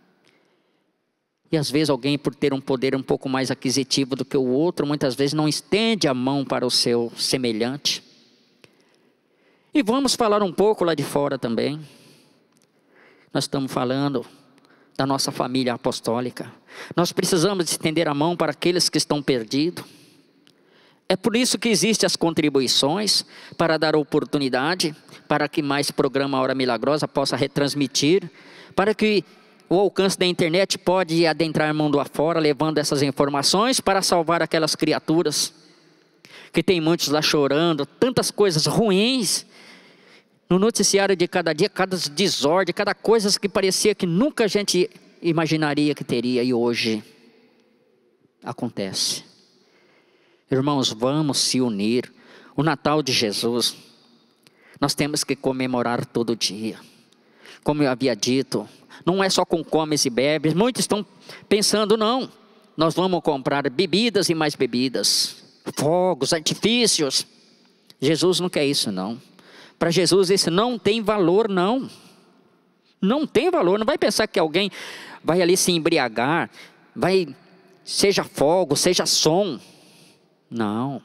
E às vezes alguém, por ter um poder um pouco mais aquisitivo do que o outro, muitas vezes não estende a mão para o seu semelhante. E vamos falar um pouco lá de fora também. Nós estamos falando da nossa família apostólica. Nós precisamos estender a mão para aqueles que estão perdidos. É por isso que existem as contribuições, para dar oportunidade, para que mais programa Hora Milagrosa possa retransmitir, para que o alcance da internet pode adentrar mundo afora, levando essas informações para salvar aquelas criaturas, que tem muitos lá chorando, tantas coisas ruins, no noticiário de cada dia, cada desordem, cada coisa que parecia que nunca a gente imaginaria que teria, e hoje acontece. Irmãos, vamos se unir. O Natal de Jesus, nós temos que comemorar todo dia. Como eu havia dito, não é só com comes e bebes. Muitos estão pensando: não, nós vamos comprar bebidas e mais bebidas, fogos, artifícios. Jesus não quer isso não. Para Jesus isso não tem valor não. Não tem valor. Não vai pensar que alguém vai ali se embriagar, seja fogo, seja som. Não.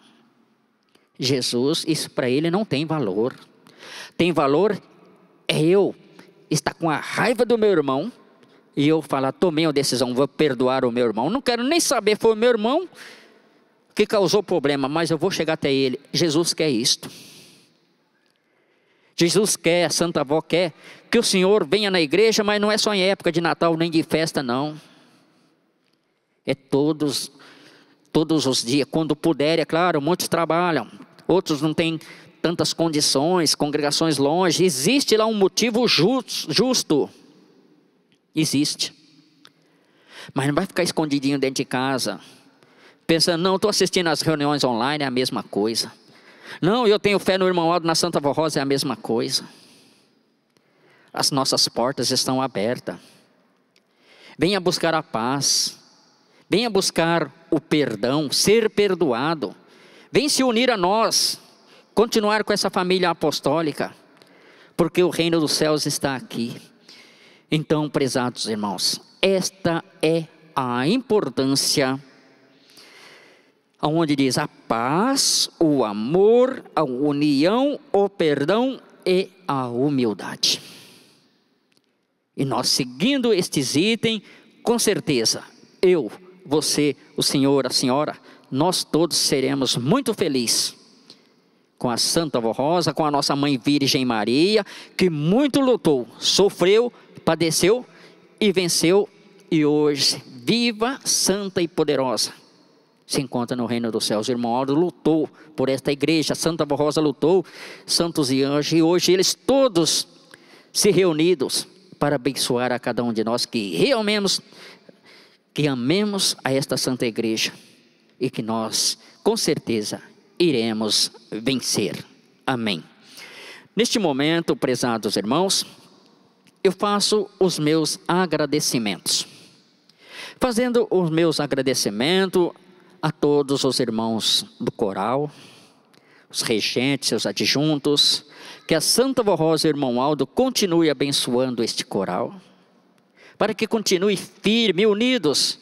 Jesus, isso para ele não tem valor. Tem valor é eu estar com a raiva do meu irmão e eu falar: tomei uma decisão, vou perdoar o meu irmão. Não quero nem saber, foi o meu irmão que causou problema, mas eu vou chegar até ele. Jesus quer isto. Jesus quer, a Santa Avó quer que o Senhor venha na igreja, mas não é só em época de Natal nem de festa não. É todos os dias, quando puder, é claro. Muitos trabalham, outros não têm tantas condições, congregações longe. Existe lá um motivo justo. Existe. Mas não vai ficar escondidinho dentro de casa, pensando: não, estou assistindo as reuniões online, é a mesma coisa. Não, eu tenho fé no irmão Aldo, na Santa Avó Rosa, é a mesma coisa. As nossas portas estão abertas. Venha buscar a paz. venha buscar o perdão, ser perdoado. Vem se unir a nós, continuar com essa família apostólica, porque o reino dos céus está aqui. Então, prezados irmãos, esta é a importância, onde diz a paz, o amor, a união, o perdão e a humildade. E nós seguindo estes itens, com certeza, eu, você, o senhor, a senhora, nós todos seremos muito felizes com a Santa Vó Rosa, com a nossa Mãe Virgem Maria, que muito lutou, sofreu, padeceu e venceu, e hoje, viva, santa e poderosa, se encontra no reino dos céus. O irmão Aldo lutou por esta igreja, a Santa Vó Rosa lutou, santos e anjos, e hoje eles todos se reunidos para abençoar a cada um de nós, que realmente que amemos a esta santa igreja, e que nós, com certeza, iremos vencer. Amém. Neste momento, prezados irmãos, eu faço os meus agradecimentos. Fazendo os meus agradecimentos a todos os irmãos do coral, os regentes, seus adjuntos, que a Santa Vó Rosa e o irmão Aldo continue abençoando este coral, para que continue firme, unidos,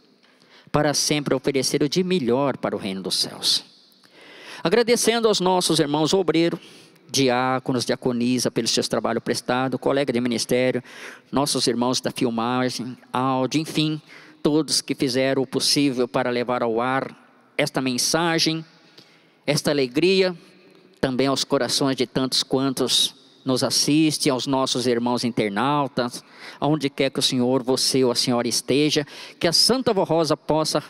para sempre oferecer o de melhor para o reino dos céus. Agradecendo aos nossos irmãos obreiros, diáconos, diaconisa, pelos seus trabalhos prestados, colega de ministério, nossos irmãos da filmagem, áudio, enfim, todos que fizeram o possível para levar ao ar esta mensagem, esta alegria, também aos corações de tantos quantos nos assistem, aos nossos irmãos internautas, aonde quer que o senhor, você ou a senhora esteja, que a Santa Vó Rosa possa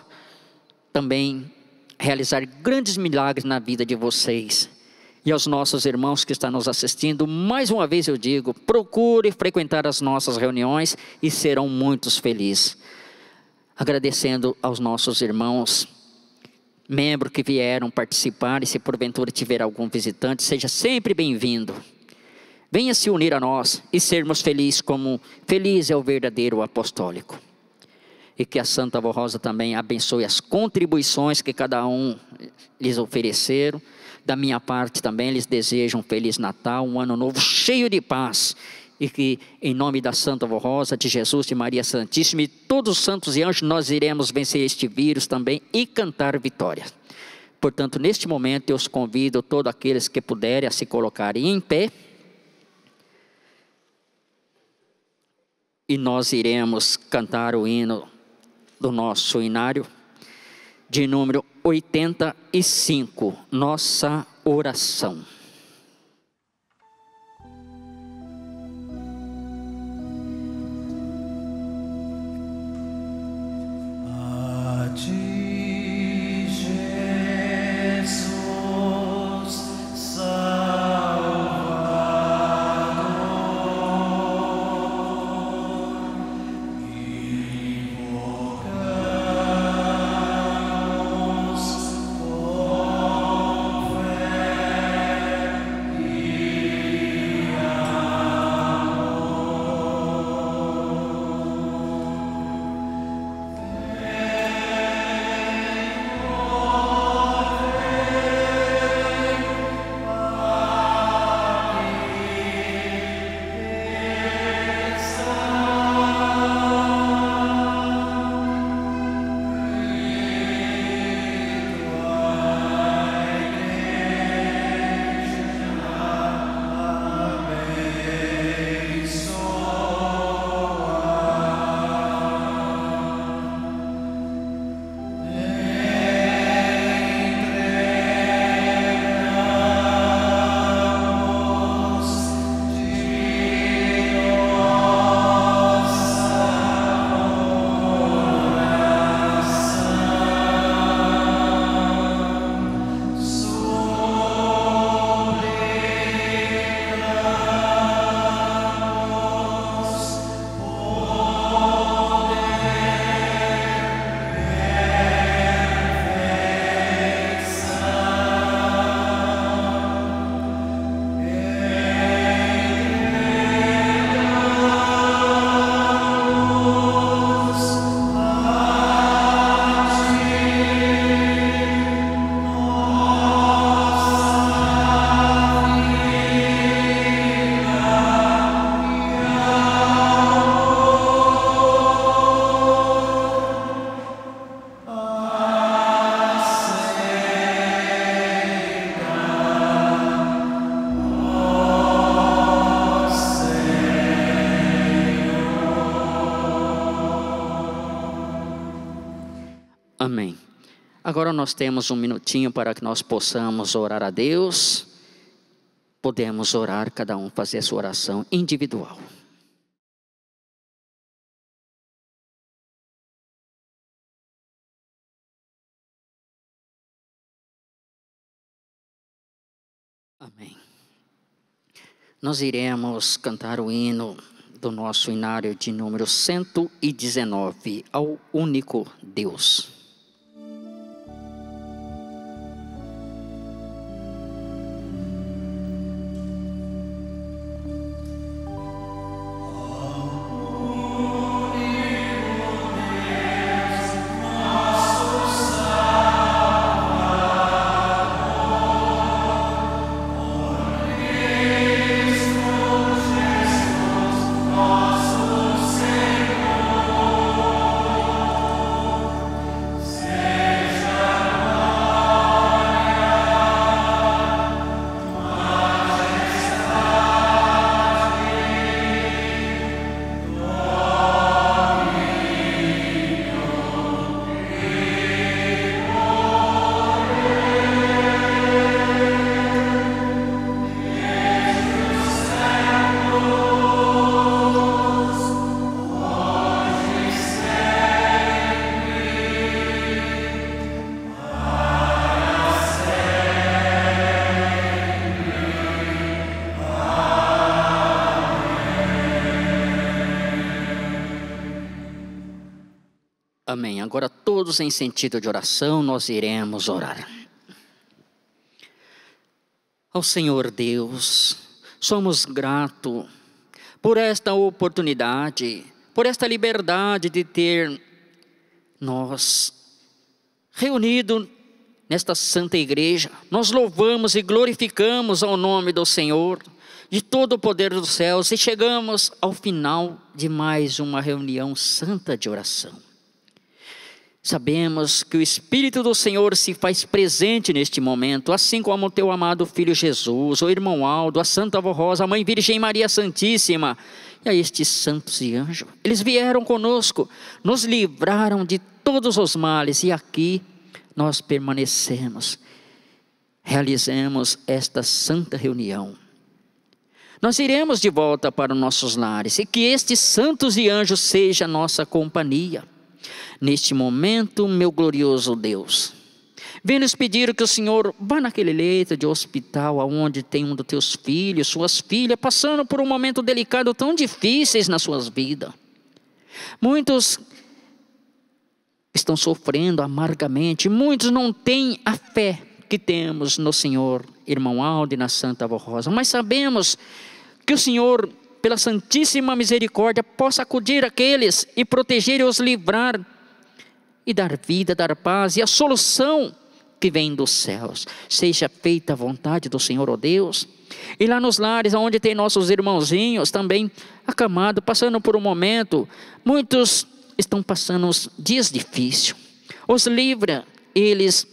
também realizar grandes milagres na vida de vocês. E aos nossos irmãos que estão nos assistindo, mais uma vez eu digo, procure frequentar as nossas reuniões e serão muitos felizes. Agradecendo aos nossos irmãos, membros que vieram participar, e se porventura tiver algum visitante, seja sempre bem-vindo. Venha se unir a nós e sermos felizes, como feliz é o verdadeiro apostólico. E que a Santa Vó Rosa também abençoe as contribuições que cada um lhes ofereceram. Da minha parte também lhes desejo um Feliz Natal, um ano novo cheio de paz. E que em nome da Santa Vó Rosa, de Jesus, de Maria Santíssima e todos os santos e anjos, nós iremos vencer este vírus também e cantar vitória. Portanto, neste momento eu os convido, todos aqueles que puderem, a se colocarem em pé. E nós iremos cantar o hino do nosso inário, de número 85, Nossa Oração. A ti, Jesus, Amém. Agora nós temos um minutinho para que nós possamos orar a Deus. Podemos orar, cada um fazer a sua oração individual. Amém. Nós iremos cantar o hino do nosso inário de número 119, ao único Deus. Amém. Agora todos em sentido de oração, nós iremos orar. Ao Senhor Deus, somos gratos por esta oportunidade, por esta liberdade de ter nós reunido nesta santa igreja. Nós louvamos e glorificamos ao nome do Senhor, de todo o poder dos céus, e chegamos ao final de mais uma reunião santa de oração. Sabemos que o Espírito do Senhor se faz presente neste momento, assim como o teu amado Filho Jesus, o irmão Aldo, a Santa Avó Rosa, a Mãe Virgem Maria Santíssima, e a estes santos e anjos. Eles vieram conosco, nos livraram de todos os males, e aqui nós permanecemos, realizemos esta santa reunião. Nós iremos de volta para os nossos lares, e que estes santos e anjos sejam a nossa companhia. Neste momento, meu glorioso Deus, vem nos pedir que o Senhor vá naquele leito de hospital, onde tem um dos teus filhos, suas filhas, passando por um momento delicado, tão difíceis nas suas vidas. Muitos estão sofrendo amargamente, muitos não têm a fé que temos no Senhor, irmão Aldo, e na Santa Avó Rosa, mas sabemos que o Senhor, pela santíssima misericórdia, possa acudir aqueles e proteger e os livrar, e dar vida, dar paz, e a solução que vem dos céus. Seja feita a vontade do Senhor, ó Deus. E lá nos lares, onde tem nossos irmãozinhos também acamados, passando por um momento, muitos estão passando dias difíceis. Os livra eles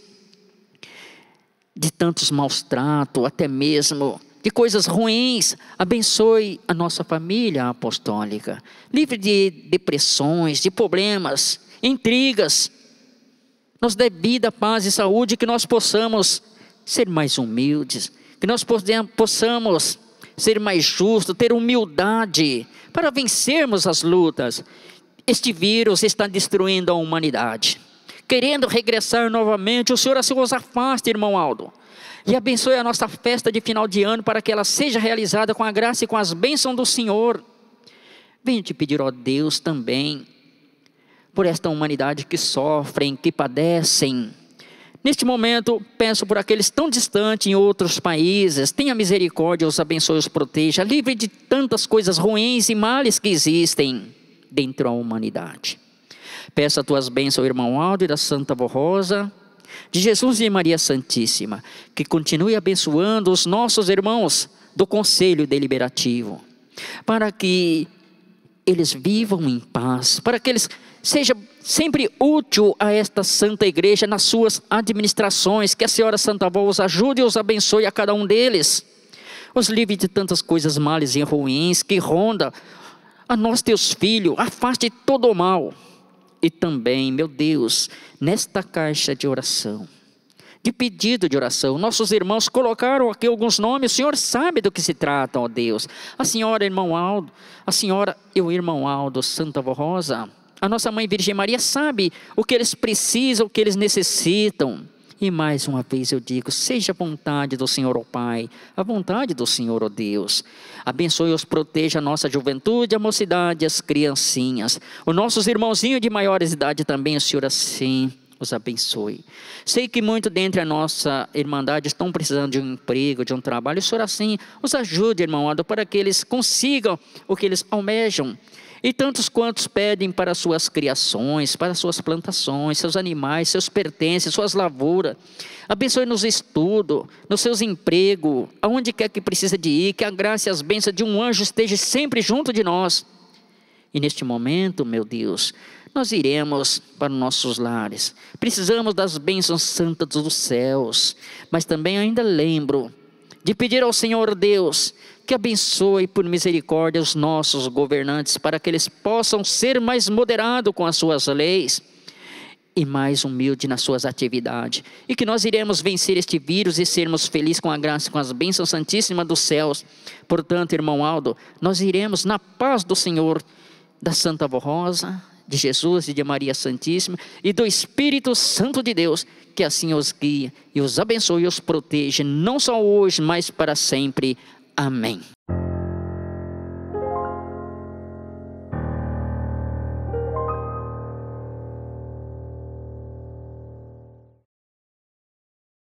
de tantos maus tratos, até mesmo de coisas ruins. Abençoe a nossa família apostólica. Livre de depressões, de problemas, intrigas. Nos dê vida, paz e saúde, que nós possamos ser mais humildes, que nós possamos ser mais justos, ter humildade para vencermos as lutas. Este vírus está destruindo a humanidade, querendo regressar novamente. O Senhor assim os afaste, irmão Aldo, e abençoe a nossa festa de final de ano, para que ela seja realizada com a graça e com as bênçãos do Senhor. Venho te pedir, ó Deus, também por esta humanidade que sofrem, que padecem. Neste momento, peço por aqueles tão distantes em outros países, tenha misericórdia, os abençoe, os proteja, livre de tantas coisas ruins e males que existem dentro da humanidade. Peço as tuas bênçãos, irmão Aldo, e da Santa Avó Rosa, de Jesus e Maria Santíssima, que continue abençoando os nossos irmãos do Conselho Deliberativo, para que eles vivam em paz, para que eles seja sempre útil a esta Santa Igreja nas suas administrações. Que a Senhora Santa Avó os ajude e os abençoe a cada um deles. Os livre de tantas coisas males e ruins que ronda a nós, teus filhos. Afaste todo o mal e também, meu Deus, nesta caixa de oração, de pedido de oração, nossos irmãos colocaram aqui alguns nomes, o Senhor sabe do que se trata, ó Deus. A senhora, irmão Aldo, a senhora e o irmão Aldo, Santa Avó Rosa, a nossa mãe Virgem Maria sabe o que eles precisam, o que eles necessitam. E mais uma vez eu digo, seja a vontade do Senhor, ó Pai, a vontade do Senhor, ó Deus. Abençoe e os proteja a nossa juventude, a mocidade, as criancinhas. Os nossos irmãozinhos de maiores idade também, o Senhor assim os abençoe. Sei que muito dentre a nossa irmandade estão precisando de um emprego, de um trabalho. O Senhor assim os ajude, irmão Aldo, para que eles consigam o que eles almejam. E tantos quantos pedem para suas criações, para suas plantações, seus animais, seus pertences, suas lavouras. Abençoe nos estudos, nos seus empregos, aonde quer que precisa de ir, que a graça e as bênçãos de um anjo estejam sempre junto de nós. E neste momento, meu Deus, nós iremos para nossos lares. Precisamos das bênçãos santas dos céus, mas também ainda lembro de pedir ao Senhor Deus que abençoe por misericórdia os nossos governantes, para que eles possam ser mais moderados com as suas leis e mais humildes nas suas atividades, e que nós iremos vencer este vírus e sermos felizes com a graça e com as bênçãos santíssimas dos céus. Portanto, irmão Aldo, nós iremos na paz do Senhor, da Santa Avó Rosa, de Jesus e de Maria Santíssima e do Espírito Santo de Deus, que assim os guie e os abençoe e os proteja, não só hoje, mas para sempre. Amém.